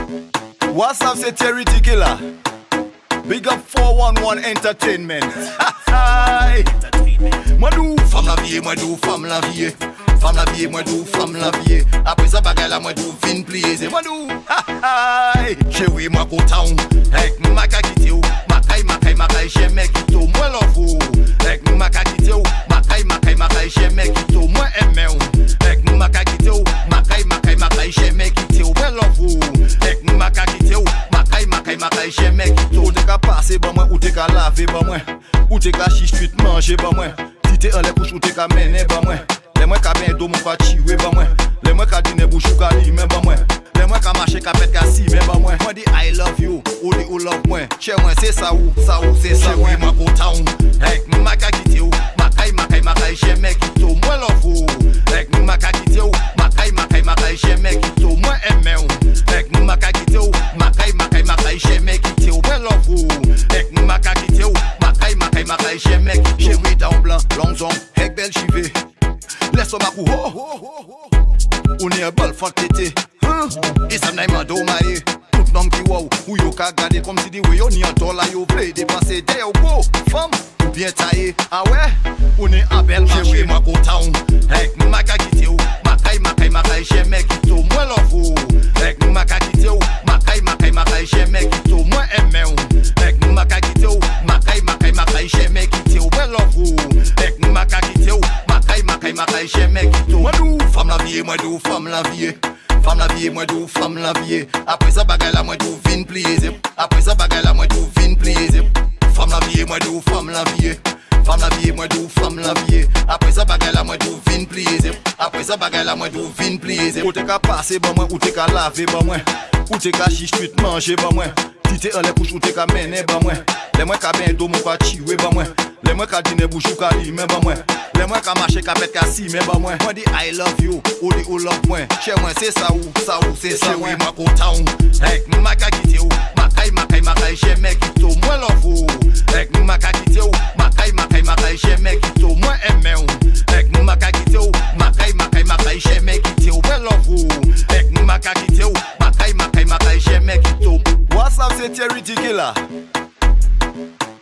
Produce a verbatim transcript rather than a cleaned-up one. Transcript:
What's up, c'est Terry Killer. Big up four one one Entertainment. Moi dou, femme la vie, moi dou, femme la vie. Femme la vie, moi dou, femme la vie. Après ça bagay la moi dou, fin plié. Moi dou, chérie moi go town. Ek maka kite ou, makay makay makay j'aime kito. Moi love ou, ek maka kite ou, makay makay makay j'aime kito. Moi aime ou, ek maka kite ou, makay makay makay j'aime kito. Moi love ou, ek maka kite ou, makay makay makay j'aime kito. Ou te ka passe ba moi, ou te ka laver ba moi, ou te ka chiche tu te manger ba moi. Si te en les couches ou te ka mener ba moi. Les moins ka ben do mon ka tirer ba moi. Les moins ka dîner bouche ou ka limer ba moi. Les moins ka marcher ka pète ka si mais ba moi. Moi dis I love you, ou di ou love moi. Chez moi c'est ça ou, ça ou c'est ça. Oui moi go town. Ek maka kite ou, makay makay makay j'aime kito. Moi love ou, ek maka kite ou, makay makay makay j'aime kito. Moi aime ou, ek maka kite ou, makay makay makay j'aime kito. Moi love ou, ek maka kite ou, makay makay makay j'aime kito. Chérie down blanc, long zone, ek belle chivé. Laisse-moi ma coupe, on est un bol fort tété. Et ça n'a pas de maille. Tout l'homme qui wow, ou yo ka gade comme si di we yo ni en dollar yo play dépenser des yo go. Femme, ou bien taillé. Ah ouais, on est en belle marché. Chérie, moi go town. Ek maka kite ou, makay makay makay j'aime kito. Moi love ou, ek maka kite ou, makay makay makay j'aime kito. Moi aime ou, ek maka kite ou, makay makay makay j'aime kito. Moi love ou, ek maka kite ou, makay makay makay j'aime kito. Moi dou, femme la vie, moi dou, femme la vie. Femme la vie, moi dou, femme la vie. Après ça bagay la moi dou, vin plié. Après ça bagay la moi dou, vin plié. Femme la vie, moi dou, femme la vie. Femme la vie, moi dou, femme la vie. Après ça bagay la moi dou, vin plié. Après ça bagay la moi dou, vin plié. Ou te ka passer ba moi, ou te ka laver ba moi, ou te ka chiche tu te manger ba moi. Si te en les couches ou te ka mener ba moi. Les moins ka ben do mon ka tirer ba moi. Les moins ka dîner bouche ou ka limer ba moi. Les moins ka marcher ka pète ka si mais ba moi. Moi dis I love you, ou di ou love moi. Chez moi c'est ça ou, ça ou c'est ça. Oui moi go town. Ek maka kite ou, makay makay makay j'aime kito. Moi love ou, ek maka kite ou, makay makay makay j'aime kito. Moi aime ou, ek maka kite ou, makay makay makay j'aime kito. Moi love ou, ek maka kite ou, makay makay makay j'aime kito. What's up, c'est Terry Killer.